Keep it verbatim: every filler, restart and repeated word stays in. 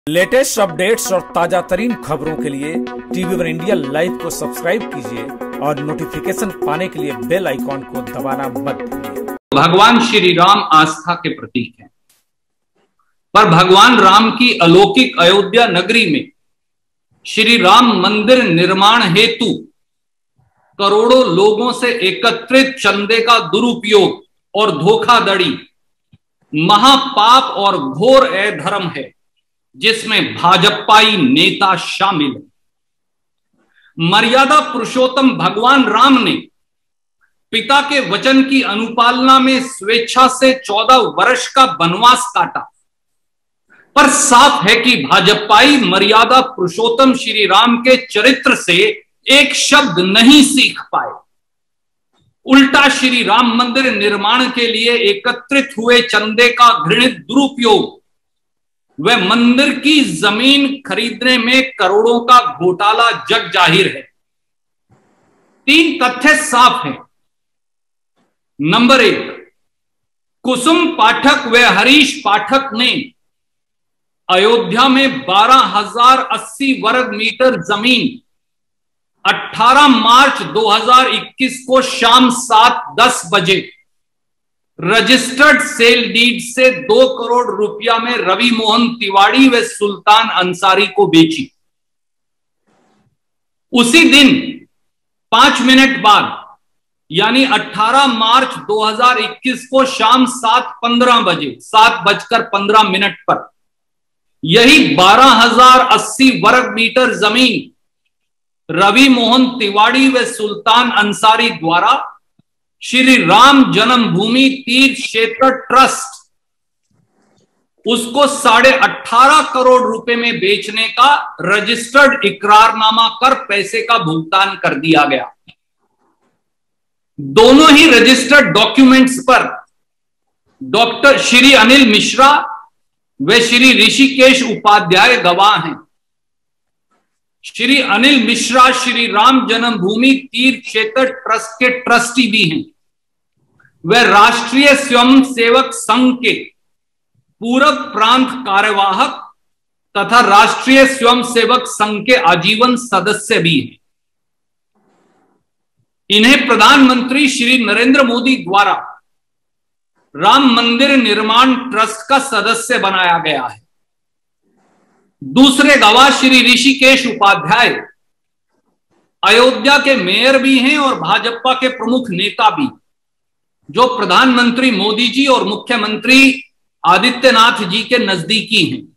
Latest updates और ताजा तरीन खबरों के लिए टीवी वन इंडिया लाइव को सब्सक्राइब कीजिए और नोटिफिकेशन पाने के लिए बेल आइकॉन को दबाना मत भूलिए। भगवान श्री राम आस्था के प्रतीक हैं, पर भगवान राम की अलौकिक अयोध्या नगरी में श्री राम मंदिर निर्माण हेतु करोड़ों लोगों से एकत्रित चंदे का दुरुपयोग और धोखाधड़ी महापाप और घोर अधर्म है, जिसमें भाजपाई नेता शामिल है। मर्यादा पुरुषोत्तम भगवान राम ने पिता के वचन की अनुपालना में स्वेच्छा से चौदह वर्ष का वनवास काटा, पर साफ है कि भाजपाई मर्यादा पुरुषोत्तम श्री राम के चरित्र से एक शब्द नहीं सीख पाए। उल्टा श्री राम मंदिर निर्माण के लिए एकत्रित हुए चंदे का घृणित दुरुपयोग वह मंदिर की जमीन खरीदने में करोड़ों का घोटाला जग जाहिर है। तीन तथ्य साफ हैं। नंबर एक, कुसुम पाठक व हरीश पाठक ने अयोध्या में बारह हजार अस्सी वर्ग मीटर जमीन अठारह मार्च दो हज़ार इक्कीस को शाम सात दस बजे रजिस्टर्ड सेल डीड से दो करोड़ रुपया में रवि मोहन तिवारी व सुल्तान अंसारी को बेची। उसी दिन पांच मिनट बाद यानी अठारह मार्च दो हज़ार इक्कीस को शाम सात पंद्रह बजे सात बजकर पंद्रह मिनट पर यही बारह हजार अस्सी वर्ग मीटर जमीन रवि मोहन तिवारी व सुल्तान अंसारी द्वारा श्री राम जन्मभूमि तीर्थ क्षेत्र ट्रस्ट उसको साढ़े अठारह करोड़ रुपए में बेचने का रजिस्टर्ड इकरारनामा कर पैसे का भुगतान कर दिया गया। दोनों ही रजिस्टर्ड डॉक्यूमेंट्स पर डॉक्टर श्री अनिल मिश्रा व श्री ऋषिकेश उपाध्याय गवाह हैं। श्री अनिल मिश्रा श्री राम जन्मभूमि तीर्थ क्षेत्र ट्रस्ट के ट्रस्टी भी हैं। वह राष्ट्रीय स्वयंसेवक संघ के पूरब प्रांत कार्यवाहक तथा राष्ट्रीय स्वयंसेवक संघ के आजीवन सदस्य भी हैं। इन्हें प्रधानमंत्री श्री नरेंद्र मोदी द्वारा राम मंदिर निर्माण ट्रस्ट का सदस्य बनाया गया है। दूसरे गवाह श्री ऋषिकेश उपाध्याय अयोध्या के मेयर भी हैं और भाजपा के प्रमुख नेता भी, जो प्रधानमंत्री मोदी जी और मुख्यमंत्री आदित्यनाथ जी के नजदीकी हैं।